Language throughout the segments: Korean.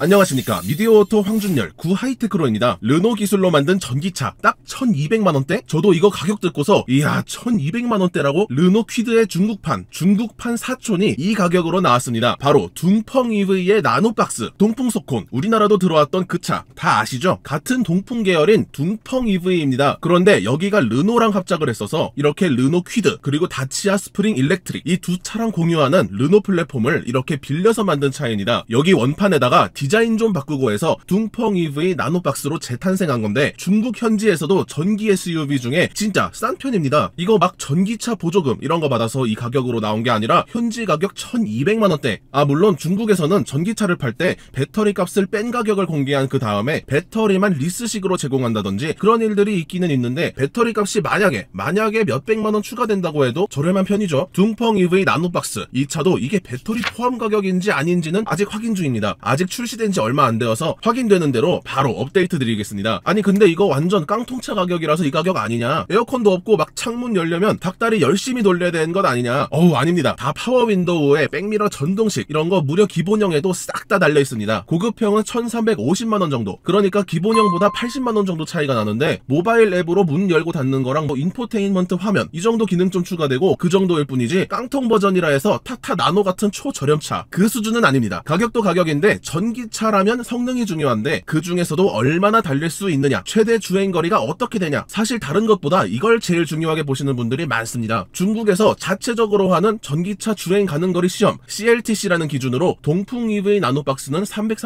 안녕하십니까, 미디어오토 황준열 구 하이테크로입니다. 르노 기술로 만든 전기차 딱 1200만원대? 저도 이거 가격 듣고서 이야 1200만원대라고? 르노 퀴드의 중국판 사촌이 이 가격으로 나왔습니다. 바로 둥펑 EV의 나노박스 동풍소콘. 우리나라도 들어왔던 그 차 다 아시죠? 같은 동풍 계열인 둥펑 EV입니다. 그런데 여기가 르노랑 합작을 했어서 이렇게 르노 퀴드 그리고 다치아 스프링 일렉트릭 이 두 차랑 공유하는 르노 플랫폼을 이렇게 빌려서 만든 차입니다. 여기 원판에다가 디자인 좀 바꾸고 해서 둥펑 EV 나노박스로 재탄생한 건데 중국 현지에서도 전기 SUV 중에 진짜 싼 편입니다. 이거 막 전기차 보조금 이런 거 받아서 이 가격으로 나온 게 아니라 현지 가격 1200만원대. 물론 중국에서는 전기차를 팔 때 배터리 값을 뺀 가격을 공개한 그 다음에 배터리만 리스식으로 제공한다든지 그런 일들이 있기는 있는데, 배터리 값이 만약에 몇백만원 추가된다고 해도 저렴한 편이죠. 둥펑 EV 나노박스 이 차도 이게 배터리 포함 가격인지 아닌지는 아직 확인 중입니다. 아직 출시된 지 얼마 안 되어서 확인되는 대로 바로 업데이트 드리겠습니다. 아니 근데 이거 완전 깡통차 가격이라서 이 가격 아니냐? 에어컨도 없고 막 창문 열려면 닭다리 열심히 돌려야 되는 것 아니냐? 아닙니다. 다 파워 윈도우에 백미러 전동식 이런 거 무려 기본형에도 싹 다 달려 있습니다. 고급형은 1350만원 정도, 그러니까 기본형보다 80만원 정도 차이가 나는데, 모바일 앱으로 문 열고 닫는 거랑 인포테인먼트 화면 이 정도 기능 좀 추가되고 그 정도일 뿐이지 깡통 버전이라 해서 타타 나노 같은 초저렴차 그 수준은 아닙니다. 가격도 가격인데 전기차라면 성능이 중요한데 그 중에서도 얼마나 달릴 수 있느냐, 최대 주행거리가 어떻게 되냐, 사실 다른 것보다 이걸 제일 중요하게 보시는 분들이 많습니다. 중국에서 자체적으로 하는 전기차 주행 가능거리 시험 CLTC라는 기준으로 동풍 EV 나노박스는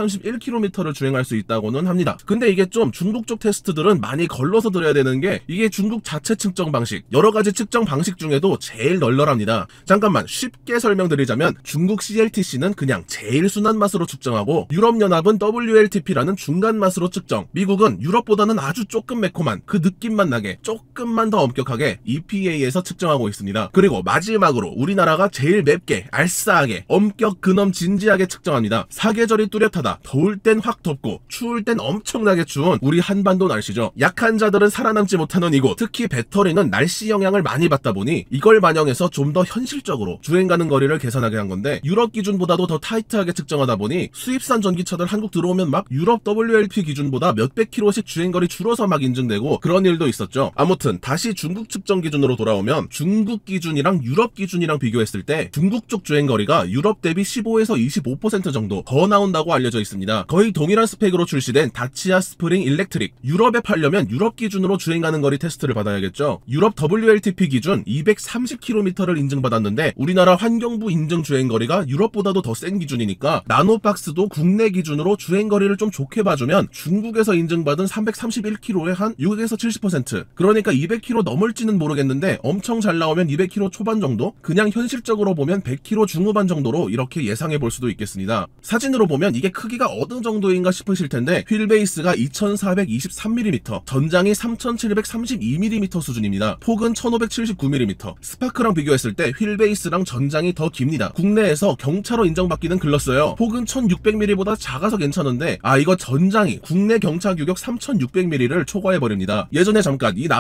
331km를 주행할 수 있다고는 합니다. 근데 이게 좀 중국 쪽 테스트들은 많이 걸러서 드려야 되는 게, 이게 중국 자체 측정 방식, 여러가지 측정 방식 중에도 제일 널널합니다. 잠깐만 쉽게 설명드리자면 중국 CLTC는 그냥 제일 순한 맛으로 측정하고, 유럽연합은 WLTP라는 중간 맛으로 측정, 미국은 유럽보다는 아주 조금 매콤한 그 느낌만 나게 조금만 더 엄격하게 EPA에서 측정하고 있습니다. 그리고 마지막으로 우리나라가 제일 맵게 알싸하게 엄격 근엄 진지하게 측정합니다. 사계절이 뚜렷하다, 더울 땐 확 덥고 추울 땐 엄청나게 추운 우리 한반도 날씨죠. 약한 자들은 살아남지 못하는 이곳, 특히 배터리는 날씨 영향을 많이 받다 보니 이걸 반영해서 좀 더 현실적으로 주행 가는 거리를 계산하게 한 건데, 유럽 기준보다도 더 타이트하게 측정하다 보니 수입산 전기차들 한국 들어오면 막 유럽 WLP 기준보다 몇백 킬로씩 주행거리 줄어서 막 인증되고 그런 일도 있었죠. 아무튼 다시 중국 측정 기준으로 돌아오면, 중국 기준이랑 유럽 기준이랑 비교했을 때 중국 쪽 주행거리가 유럽 대비 15에서 25% 정도 더 나온다고 알려져 있습니다. 거의 동일한 스펙으로 출시된 다치아 스프링 일렉트릭, 유럽에 팔려면 유럽 기준으로 주행 가는 거리 테스트를 받아야겠죠. 유럽 WLTP 기준 230km를 인증받았는데 우리나라 환경부 인증 주행거리가 유럽보다도 더 센 기준이니까 나노박스도 국내 기준으로 주행거리를 좀 좋게 봐주면 중국에서 인증받은 331km에 한 6에서 70%, 그러니까 200km 넘을지는 모르겠는데 엄청 잘 나오면 200km 초반 정도? 그냥 현실적으로 보면 100km 중후반 정도로 이렇게 예상해 볼 수도 있겠습니다. 사진으로 보면 이게 크기가 어느 정도인가 싶으실 텐데, 휠베이스가 2423mm, 전장이 3732mm 수준입니다. 폭은 1579mm. 스파크랑 비교했을 때 휠베이스랑 전장이 더 깁니다. 국내에서 경차로 인정받기는 글렀어요. 폭은 1600mm보다 작아서 괜찮은데 이거 전장이 국내 경차 규격 3600mm를 초과해버립니다. 예전에 잠깐 이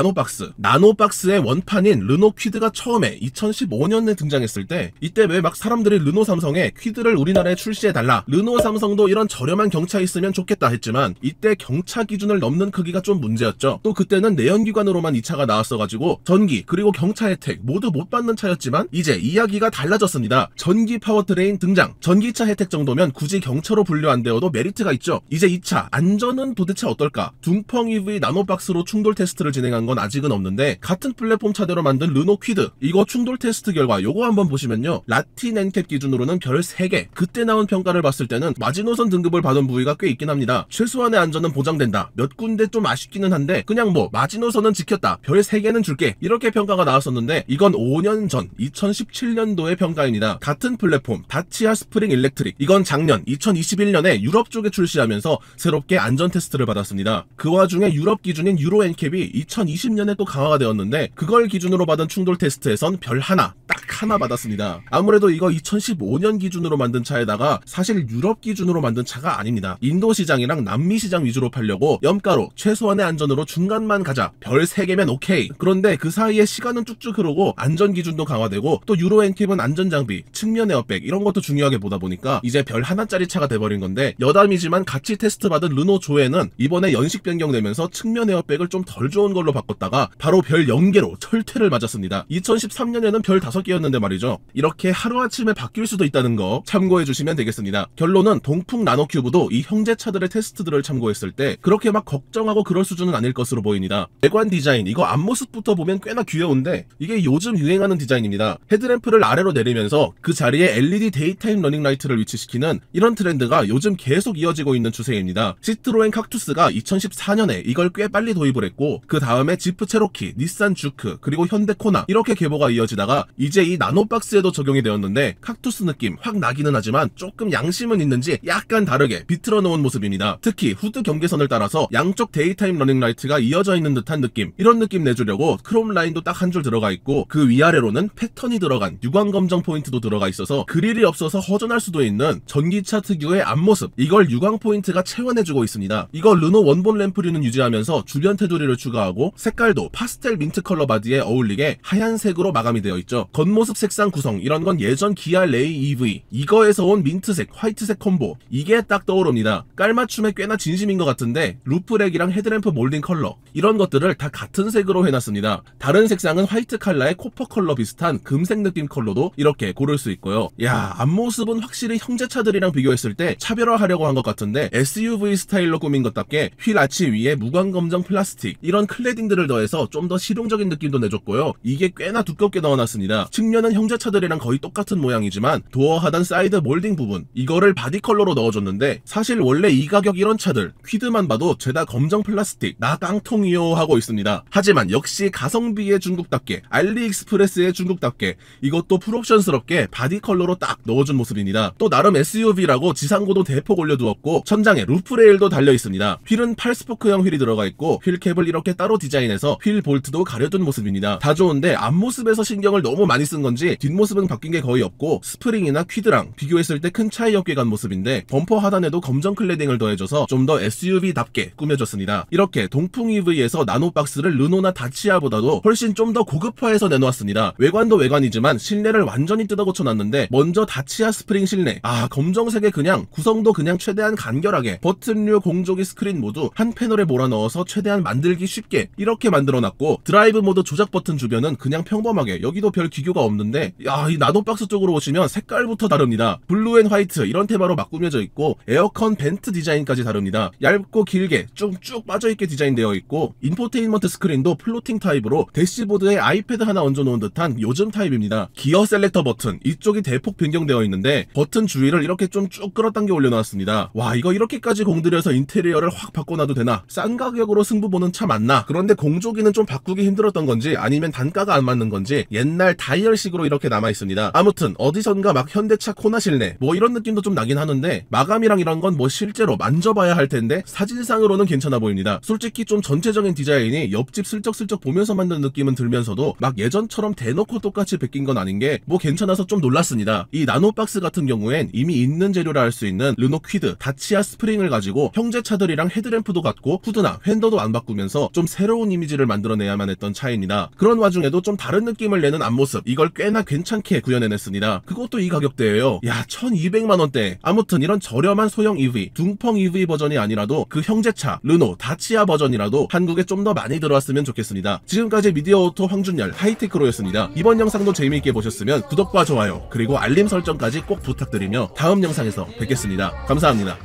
나노박스의 원판인 르노 퀴드가 처음에 2015년에 등장했을 때, 이때 왜 막 사람들이 르노 삼성에 퀴드를 우리나라에 출시해달라, 르노 삼성도 이런 저렴한 경차 있으면 좋겠다 했지만 이때 경차 기준을 넘는 크기가 좀 문제였죠. 또 그때는 내연기관으로만 이 차가 나왔어가지고 전기 그리고 경차 혜택 모두 못 받는 차였지만, 이제 이야기가 달라졌습니다. 전기 파워트레인 등장, 전기차 혜택 정도면 굳이 경차로 분류 안 되어도 메리트가 있죠. 이제 이 차 안전은 도대체 어떨까? 둥펑 EV 나노박스로 충돌 테스트를 진행한 건 아직은 없는데, 같은 플랫폼 차대로 만든 르노 퀴드 이거 충돌 테스트 결과 요거 한번 보시면요, 라틴 엔캡 기준으로는 별 3개, 그때 나온 평가를 봤을 때는 마지노선 등급을 받은 부위가 꽤 있긴 합니다. 최소한의 안전은 보장된다, 몇 군데 좀 아쉽기는 한데 그냥 뭐 마지노선은 지켰다, 별 3개는 줄게, 이렇게 평가가 나왔었는데 이건 5년 전 2017년도의 평가입니다. 같은 플랫폼 다치아 스프링 일렉트릭, 이건 작년 2021년에 유럽 쪽에 출시하면서 새롭게 안전 테스트를 받았습니다. 그 와중에 유럽 기준인 유로 엔캡이 2020년에 또 강화가 되었는데, 그걸 기준으로 받은 충돌 테스트에선 별 하나, 딱 하나 받았습니다. 아무래도 이거 2015년 기준으로 만든 차에다가 사실 유럽 기준으로 만든 차가 아닙니다. 인도 시장이랑 남미 시장 위주로 팔려고 염가로 최소한의 안전으로 중간만 가자, 별 3개면 오케이. 그런데 그 사이에 시간은 쭉쭉 흐르고 안전 기준도 강화되고 또 유로 NCAP은 안전장비, 측면 에어백 이런 것도 중요하게 보다 보니까 이제 별 하나짜리 차가 돼버린 건데, 여담이지만 같이 테스트받은 르노 조에는 이번에 연식 변경되면서 측면 에어백을 좀 덜 좋은 걸로 바꿨다가 바로 별 0개로 철퇴를 맞았습니다. 2013년에는 별 5개였는데 말이죠. 이렇게 하루아침에 바뀔 수도 있다는 거 참고해 주시면 되겠습니다. 결론은 동풍 나노큐브도 이 형제차들의 테스트들을 참고했을 때 그렇게 막 걱정하고 그럴 수준은 아닐 것으로 보입니다. 외관 디자인, 이거 앞모습부터 보면 꽤나 귀여운데 이게 요즘 유행하는 디자인입니다. 헤드램프를 아래로 내리면서 그 자리에 LED 데이타임 러닝 라이트를 위치시키는 이런 트렌드가 요즘 계속 이어지고 있는 추세입니다. 시트로엔 칵투스가 2014년에 이걸 꽤 빨리 도입을 했고, 그 다음에 지프 체로키, 닛산 주크, 그리고 현대 코나 이렇게 계보가 이어지다가 이제 이 나노박스에도 적용이 되었는데 칵투스 느낌 확 나기는 하지만 조금 양심은 있는지 약간 다르게 비틀어 놓은 모습입니다. 특히 후드 경계선을 따라서 양쪽 데이타임 러닝 라이트가 이어져 있는 듯한 느낌, 이런 느낌 내주려고 크롬 라인도 딱 한 줄 들어가 있고, 그 위아래로는 패턴이 들어간 유광 검정 포인트도 들어가 있어서 그릴이 없어서 허전할 수도 있는 전기차 특유의 앞모습, 이걸 유광 포인트가 채워내주고 있습니다. 이거 르노 원본 램프류는 유지하면서 주변 테두리를 추가하고 색깔도 파스텔 민트 컬러 바디에 어울리게 하얀색으로 마감이 되어 있죠. 겉모습 색상 구성, 이런 건 예전 기아 레이 EV 이거에서 온 민트색, 화이트색 콤보, 이게 딱 떠오릅니다. 깔맞춤에 꽤나 진심인 것 같은데 루프렉이랑 헤드램프 몰딩 컬러 이런 것들을 다 같은 색으로 해놨습니다. 다른 색상은 화이트 컬러의 코퍼 컬러 비슷한 금색 느낌 컬러도 이렇게 고를 수 있고요. 야, 앞모습은 확실히 형제차들이랑 비교했을 때 차별화하려고 한 것 같은데 SUV 스타일로 꾸민 것답게 휠 아치 위에 무광검정 플라스틱 이런 클레딩들을 더해서 좀 더 실용적인 느낌도 내줬고요. 이게 꽤나 두껍게 넣어놨습니다. 측면은 형제차들이랑 거의 똑같은 모양이지만 도어 하단 사이드 몰딩 부분 이거를 바디 컬러로 넣어줬는데, 사실 원래 이 가격 이런 차들 퀴드만 봐도 죄다 검정 플라스틱 나 깡통이요 하고 있습니다. 하지만 역시 가성비의 중국답게, 알리익스프레스의 중국답게 이것도 풀옵션스럽게 바디 컬러로 딱 넣어준 모습입니다. 또 나름 SUV라고 지상고도 대폭 올려두었고 천장에 루프레일도 달려있습니다. 휠은 8스포크형 휠이 들어가 있고 휠캡을 이렇게 따로 디자인해서 휠 볼트도 가려둔 모습입니다. 다 좋은데 앞모습에서 신경을 너무 많이 쓴 건지 뒷모습은 바뀐 게 거의 없고 스프링이나 퀴드랑 비교했을 때 큰 차이 없게 간 모습인데 범퍼 하단에도 검정 클레딩을 더해줘서 좀 더 SUV답게 꾸며졌습니다. 이렇게 동풍 EV에서 나노박스를 르노나 다치아보다도 훨씬 좀 더 고급화해서 내놓았습니다. 외관도 외관이지만 실내를 완전히 뜯어고쳐놨는데, 먼저 다치아 스프링 실내, 검정색에 그냥 구성도 그냥 최대한 간결하게 버튼류 공조기 스크린 모두 한 패널에 몰아넣어서 최대한 만들기 쉽게 이렇게 만들어놨고, 드라이브 모드 조작 버튼 주변은 그냥 평범하게, 여기도 별 기교가 없는데 이 나노박스 쪽으로 오시면 색깔부터 다릅니다. 블루 앤 화이트 이런 테마로 막 꾸며져 있고 에어컨 벤트 디자인까지 다릅니다. 얇고 길게 쭉쭉 빠져있게 디자인되어 있고 인포테인먼트 스크린도 플로팅 타입으로 대시보드에 아이패드 하나 얹어놓은 듯한 요즘 타입입니다. 기어 셀렉터 버튼 이쪽이 대폭 변경되어 있는데 버튼 주위를 이렇게 좀 쭉 끌어당겨 올려놨습니다. 와, 이거 이렇게까지 공들여서 인테리어를 확 바꿔놔도 되나? 싼 가격으로 승부 보는 차 맞나? 그런데 공조기는 좀 바꾸기 힘들었던 건지 아니면 단가가 안 맞는 건지 옛날 다이얼식으로 이렇게 남아있습니다. 아무튼 어디선가 막 현대차 코나 실내 뭐 이런 느낌도 좀 나긴 하는데, 마감이랑 이런 건 뭐 실제로 만져봐야 할 텐데 사진상으로는 괜찮아 보입니다. 솔직히 좀 전체적인 디자인이 옆집 슬쩍슬쩍 보면서 만든 느낌은 들면서도 막 예전처럼 대놓고 똑같이 베낀 건 아닌 게 뭐 괜찮아서 좀 놀랐습니다. 이 나노박스 같은 경우엔 이미 있는 재료라 할 수 있는 르노 퀴드, 다치아 스프링을 가지고 형제차들이랑 헤드램프도 같고 후드나 휀더도 안 바꾸면서 좀 새로운 이미지를 만들어내야만 했던 차입니다. 그런 와중에도 좀 다른 느낌을 내는 앞모습, 이걸 꽤나 괜찮게 구현해냈습니다. 그것도 이 가격대예요. 야, 1200만원대. 아무튼 이런 저렴한 소형 EV, 둥펑 EV 버전이 아니라도 그 형제차 르노 다치아 버전이라도 한국에 좀 더 많이 들어왔으면 좋겠습니다. 지금까지 미디어오토 황준열 하이테크로였습니다. 이번 영상도 재미있게 보셨으면 구독과 좋아요 그리고 알림 설정까지 꼭 부탁드리며 다음 영상에서 뵙겠습니다. 감사합니다.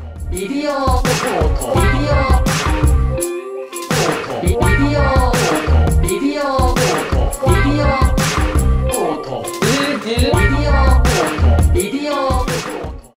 미디어